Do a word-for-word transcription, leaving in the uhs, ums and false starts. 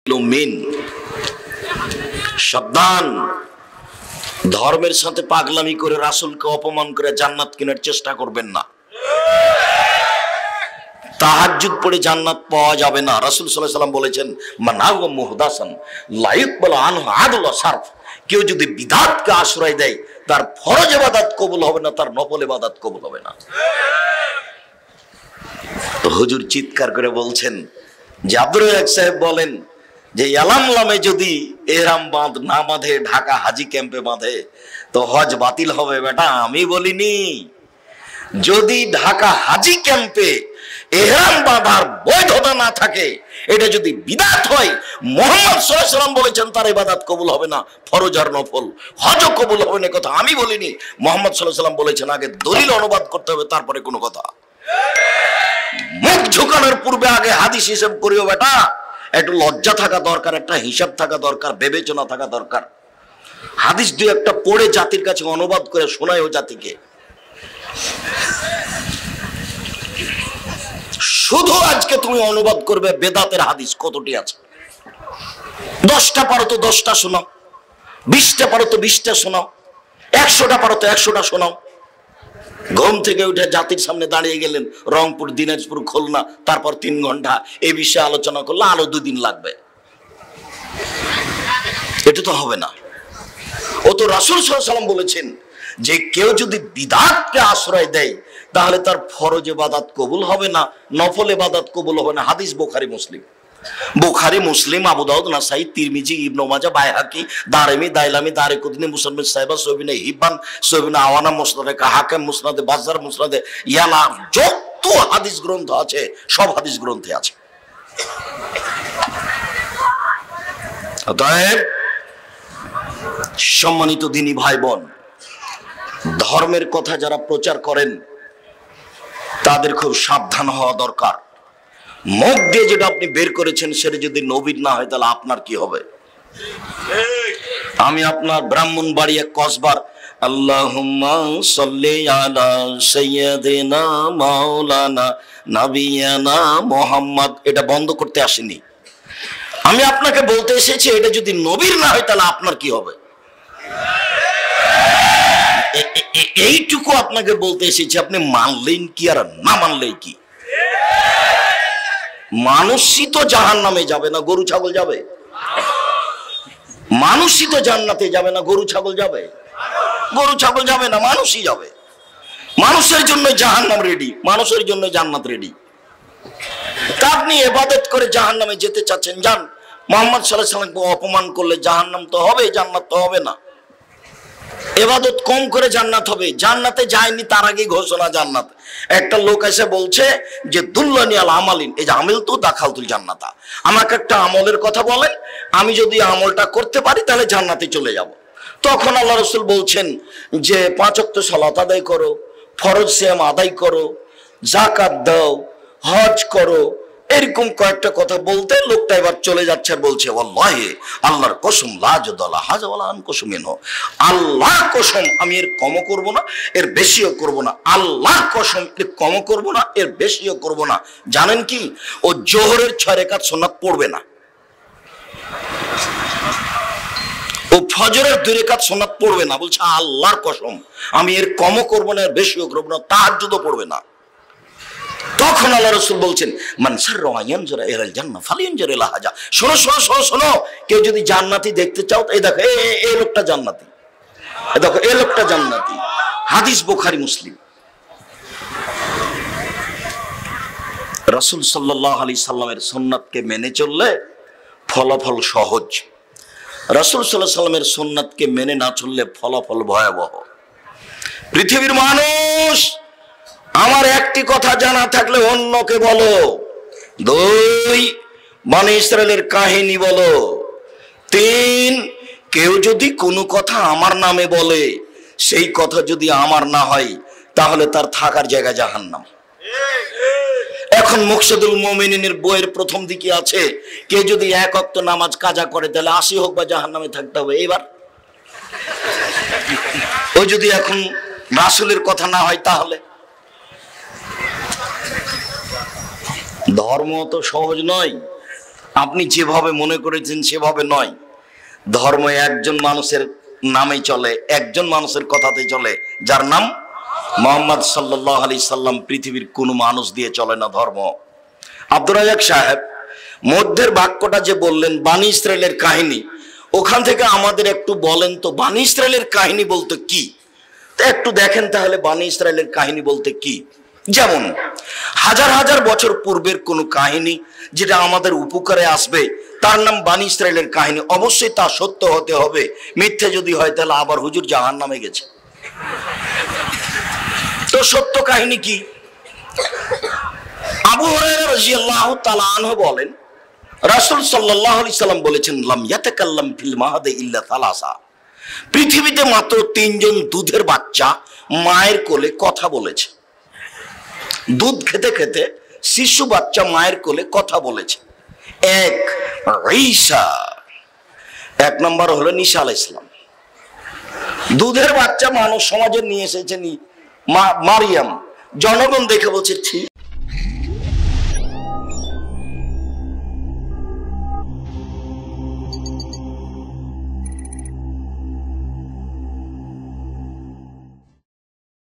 মিন, সাবধান, ধর্মের সাথে পাগলামি করে রাসূলকে অপমান করে জান্নাত কেনার চেষ্টা করবেন না। তাহাজ্জুদ পড়ে জান্নাত পাওয়া যাবে না। রাসূল সাল্লাল্লাহু আলাইহি ওয়াসাল্লাম বলেছেন, মানাওয়া মুহদাসান লা ইকবালু আনহু আদল ওয়া সারফ। কেউ যদি বিদআতকে আশ্রয় দেয়, তার ফরজ ইবাদত কবুল হবে না, তার নফল ইবাদত কবুল হবে না। তো হুজুর চিৎকার করে বলছেন যে আব্দুর রাজ্জাক সাহেব বলেন যে ইয়ালামলামে যদি এহরাম বাঁধ না বাঁধে, ঢাকা হাজি ক্যাম্পে বাঁধে, তো হজ বাতিল হবে। বেটা আমি বলিনি, যদি ঢাকা হাজি ক্যাম্পে এহরাম বাঁধার বৈধতা না থাকে, এটা যদি বিদআত হয়, মুহাম্মদ সাল্লাল্লাহু আলাইহি ওয়াসাল্লাম বলেছেন তার ইবাদত কবুল হবে না, ফরজ আর নফল হজ কবুল হবে না। কথা আমি বলিনি, মুহাম্মদ সাল্লাল্লাহু আলাইহি ওয়াসাল্লাম বলেছেন। আগে দলিল অনুবাদ করতে হবে, তারপরে কোনো কথা। মুখ ঝুঁকানোর পূর্বে আগে হাদিস হিসাব করিও বেটা। একটু লজ্জা থাকা দরকার, একটা হিসাব থাকা দরকার, বিবেচনা থাকা দরকার। হাদিস দুই একটা পড়ে জাতির কাছে অনুবাদ করে শোনায়ও জাতিকে। শুধু আজকে তুমি অনুবাদ করবে বেদাতের হাদিস কতটি আছে। দশটা পারো তো দশটা শোনাও, বিশটা পারো তো বিশটা শোনাও, একশোটা পারো তো একশোটা শোনাও। ঘুম থেকে উঠে জাতির সামনে দাঁড়িয়ে গেলেন, রংপুর, দিনাজপুর, খুলনা, তারপর তিন ঘন্টা এই বিষয়ে আলোচনা করলে আরো দুদিন লাগবে। এটা তো হবে না। ও তো রাসূল সাল্লাল্লাহু আলাইহি ওয়াসাল্লাম বলেছেন যে কেউ যদি বিদআতকে আশ্রয় দেয়, তাহলে তার ফরজ ইবাদত কবুল হবে না, নফল ইবাদত কবুল হবে না। হাদিস বুখারী মুসলিম, বুখারী মুসলিম, আবু দাউদ, নাসাই, তিরমিজি, ইবনে মাজাহ, বাইহাকি, দারমি, দাইলামি, দারিকুতনি, মুসলিম সাহেবা, সহিহ হিব্বান, সহিহ আওয়ানা, মুসনাদে হাকিম, মুসনাদে বাজ্জার, মুসনাদে ইয়ালা, যত হাদিস গ্রন্থ আছে সব হাদিস গ্রন্থে আছে। অতএব সম্মানিত দিনী ভাই বোন, ধর্মের কথা যারা প্রচার করেন তাদের খুব সাবধান হওয়া দরকার। মুখ দিয়ে যেটা আপনি বের করেছেন সেটা যদি নবীর না হয়, তাহলে আপনার কি হবে? আমি আপনার ব্রাহ্মণবাড়িয়া কসবার আল্লাহুম্মা সাল্লি আলা সাইয়্যিদিনা মাওলানা নাবিয়ানা মুহাম্মদ, এটা বন্ধ করতে আসেনি। আমি আপনাকে বলতে এসেছি, এটা যদি নবীর না হয় তাহলে আপনার কি হবে? এইটুকু আপনাকে বলতে এসেছি। আপনি মানলেন কি আর না মানলেই কি? মানুষই তো জাহান্নামে যাবে না, গরু ছাগল যাবে? মানুষই তো জান্নাতে যাবে না, গরু ছাগল যাবে? গরু ছাগল যাবে না, মানুষই যাবে। মানুষের জন্য জাহান্নাম রেডি, মানুষের জন্য জান্নাত রেডি। তা আপনি ইবাদত করে জাহান্নামে যেতে চাচ্ছেন, যান। মুহাম্মদ সাল্লাল্লাহু আলাইহি ওয়াসাল্লামকে অপমান করলে জাহান্নাম তো হবে, জান্নাত তো হবে না। ইবাদত কম করে জান্নাত হবে। জান্নাতে যায়নি তার আগে ঘোষণা জান্নাত। একটা লোক এসে বলছে যে দুল্লানি আল আমালিন, এই যে আমিল তো দাখালতুল জান্নাতা, আমাকে একটা আমলের কথা বলেন, আমি যদি আমলটা করতে পারি তাহলে জান্নাতে চলে যাব। তখন আল্লাহ রাসূল বলছেন যে পাঁচ ওয়াক্ত সালাত আদায় করো, ফরজ সিয়াম আদায় করো, যাকাত দাও, হজ করো, এরকম কয়েকটা কথা বলতে লোকটা এবার চলে যাচ্ছে, বলছে ওয়াল্লাহি, আল্লাহর কসম, লা জাদালা হাজা ওয়ালা আন কসমিন, আল্লাহর কসম আমি এর কমও করব না, এর বেশিও করব না। আল্লাহর কসম, এর কমও করব না, এর বেশিও করব না। জানেন কি? ও জোহরের ছয় রাকাত সুন্নাত পড়বে না, ও ফজরের দুই রাকাত সুন্নাত পড়বে না। বলছে আল্লাহর কসম আমি এর কমও করব না, এর বেশিও করব না, তাহাজ্জুদও পড়বে না। তখন আল্লাহ রাসূল বলছেন মান সাররা ইয়ানজুরা ইলাল জান্নাহ ফালিয়ানজুর ইলা হাজা। শোনো শোনো শোনো শোনো, কেউ যদি জান্নাতি দেখতে চাও, এই দেখো এই লোকটা জান্নাতি, এই দেখো এই লোকটা জান্নাতি। হাদিস বুখারী মুসলিম। রাসূল সাল্লাল্লাহু আলাইহি সাল্লামের সুন্নাতকে মেনে চললে ফলাফল সহজ। রাসূল সাল্লাল্লাহু আলাইহি সাল্লামের সুন্নাতকে মেনে না চললে ফলাফল ভয়াবহ। পৃথিবীর মানুষ, আমার একটি কথা জানা থাকলে অন্যকে বলো। দুই, বনি ইসরাইলের কাহিনী বলো। তিন, কেউ যদি কোনো কথা আমার নামে বলে, সেই কথা যদি আমার না হয়, তাহলে তার থাকার জায়গা জাহান্নাম। এখন মুকশিদুল মুমিনিনের বইয়ের প্রথম দিকে আছে, কে যদি এক ওয়াক্ত নামাজ কাজা করে তাহলে আশি হোক বা জাহান্নামে থাকতে হবে। এবার ওই যদি এখন রাসূলের কথা না হয়, তাহলে ধর্ম তো সহজ নয়। আপনি যেভাবে মনে করেছেন সেভাবে নয়। ধর্ম একজন মানুষের নামে চলে, একজন মানুষের কথাতে চলে, যার নাম মুহাম্মদ সাল্লাল্লাহু আলাইহি সাল্লাম। পৃথিবীর কোনো মানুষ দিয়ে চলে না ধর্ম। আব্দুর রাজ্জাক সাহেব মধ্যের বাক্যটা যে বললেন বানি ইসরাইলের কাহিনী, ওখান থেকে আমাদের একটু বলেন তো বানি ইসরাইলের কাহিনী বলতে কি? একটু দেখেন তাহলে বানি ইসরাইলের কাহিনী বলতে কি। যেমন হাজার হাজার বছর পূর্বের কোনো কাহিনী যেটা আমাদের উপকারে আসবে, তার নাম বানি ইসরাইলের কাহিনী। অবশ্যই তা সত্য হতে হবে, মিথ্যে যদি হয় তাহলে আবার হুজুর জাহান্নামে গেছে। তো সত্য কাহিনী কি? আবু হুরায়রা রাদিয়াল্লাহু তাআলা আনহু বলেন, রাসূল সাল্লাল্লাহু আলাইহি সাল্লাম বলেছেন, লাম ইয়াতাকাল্লাম ফিল মাহাদি ইল্লা সালাসা। পৃথিবীতে মাত্র তিনজন দুধের বাচ্চা মায়ের কোলে কথা বলেছে। দুধ খেতে খেতে শিশু বাচ্চা মায়ের কোলে কথা বলেছে। এক ঈসা, এক নম্বর হলো ঈসা আলাইহিস সালাম। দুধের বাচ্চা মানব সমাজে নিয়ে এসেছেন মারিয়াম। জনগণ দেখে বলছে ঠিক।